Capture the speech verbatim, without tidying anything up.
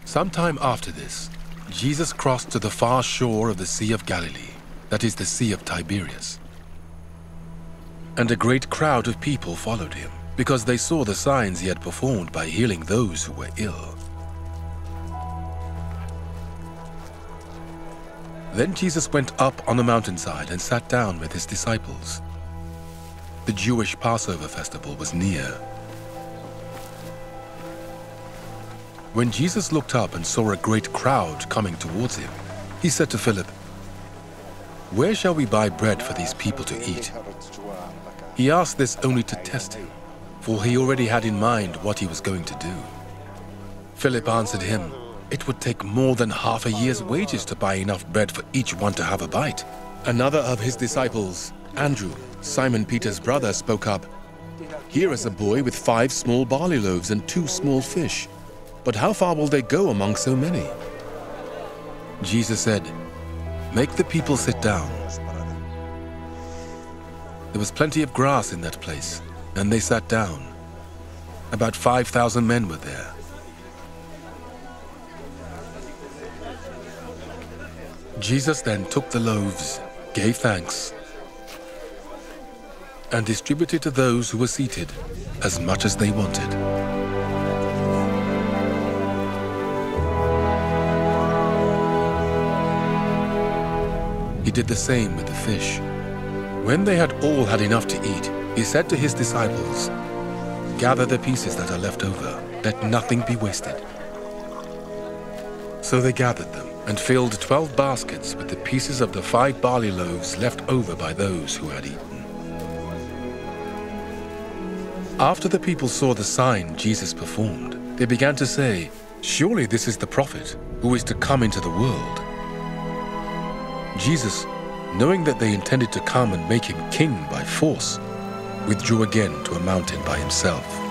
Sometime after this, Jesus crossed to the far shore of the Sea of Galilee, that is the Sea of Tiberias. And a great crowd of people followed him, because they saw the signs he had performed by healing those who were ill. Then Jesus went up on a mountainside and sat down with his disciples. The Jewish Passover festival was near. When Jesus looked up and saw a great crowd coming towards him, he said to Philip, "Where shall we buy bread for these people to eat?" He asked this only to test him, for he already had in mind what he was going to do. Philip answered him, "It would take more than half a year's wages to buy enough bread for each one to have a bite." Another of his disciples, Andrew, Simon Peter's brother, spoke up, "Here is a boy with five small barley loaves and two small fish. But how far will they go among so many?" Jesus said, "Make the people sit down." There was plenty of grass in that place, and they sat down. About five thousand men were there. Jesus then took the loaves, gave thanks, and distributed to those who were seated as much as they wanted. He did the same with the fish. When they had all had enough to eat, he said to his disciples, "Gather the pieces that are left over, let nothing be wasted." So they gathered them and filled twelve baskets with the pieces of the five barley loaves left over by those who had eaten. After the people saw the sign Jesus performed, they began to say, "Surely this is the prophet who is to come into the world." Jesus, knowing that they intended to come and make him king by force, withdrew again to a mountain by himself.